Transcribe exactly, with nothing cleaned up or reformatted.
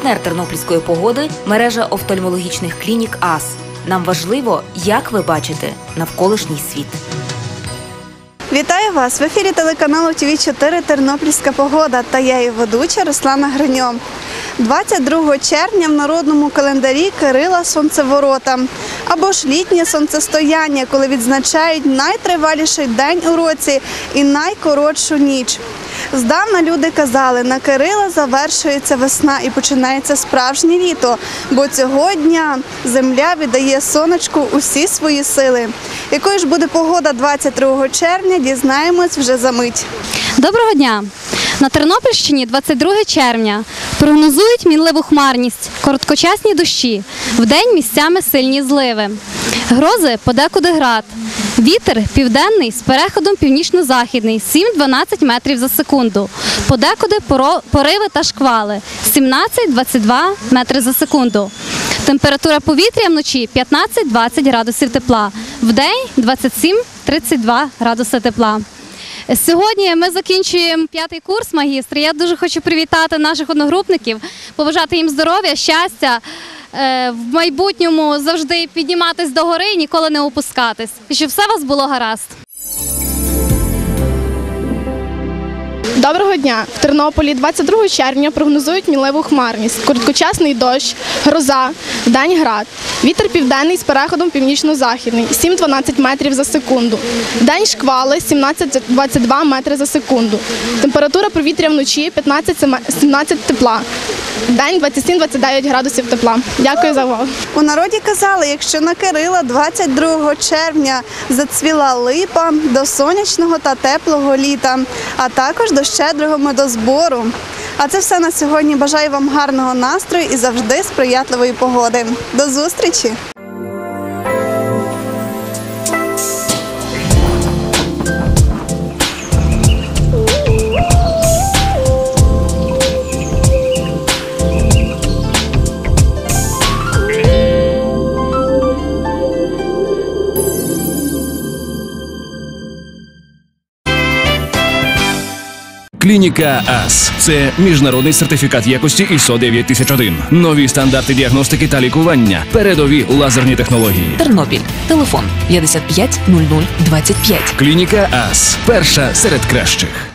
Партнер тернопільської погоди – мережа офтальмологічних клінік АС. Нам важливо, як ви бачите навколишній світ. Вітаю вас! В ефірі телеканалу Ті Ві чотири «Тернопільська погода» та я її ведуча Руслана Гриньо. двадцять другого червня в народному календарі Кирила Сонцеворота, або ж літнє сонцестояння, коли відзначають найтриваліший день у році і найкоротшу ніч. Здавна люди казали, на Кирила завершується весна і починається справжнє літо, бо цього дня земля віддає сонечку усі свої сили. Якою ж буде погода двадцять другого червня, дізнаємось вже за мить. Доброго дня! На Тернопільщині двадцять другого червня прогнозують мінливу хмарність, короткочасні дощі, вдень місцями сильні зливи. Грози подекуди град. Вітер південний з переходом північно-західний сім-дванадцять метрів за секунду. Подекуди пориви та шквали сімнадцять-двадцять два метри за секунду. Температура повітря вночі п'ятнадцять-двадцять градусів тепла, вдень двадцять сім-тридцять два градуси тепла. Сьогодні ми закінчуємо п'ятий курс магістра. Я дуже хочу привітати наших одногрупників, побажати їм здоров'я, щастя, в майбутньому завжди підніматись догори і ніколи не опускатись. І щоб все у вас було гаразд. Доброго дня! В Тернополі двадцять другого червня прогнозують мінливу хмарність, короткочасний дощ, гроза, вдень град. Вітер південний з переходом північно-західний сім-дванадцять метрів за секунду. Вдень шквали сімнадцять-двадцять два метри за секунду. Температура повітря вночі п'ятнадцять-сімнадцять тепла. Вдень двадцять сім-двадцять дев'ять градусів тепла. Дякую за увагу. У народі казали, якщо на Кирила двадцять другого червня зацвіла липа, до сонячного та теплого літа, а також до щедрого медозбору. А це все на сьогодні. Бажаю вам гарного настрою і завжди сприятливої погоди. До зустрічі! Клініка АС – це міжнародний сертифікат якості ай ес о дев'ять тисяч один. Нові стандарти діагностики та лікування. Передові лазерні технології. Тернопіль. Телефон п'ятдесят п'ять нуль нуль двадцять п'ять. Клініка АС – перша серед кращих.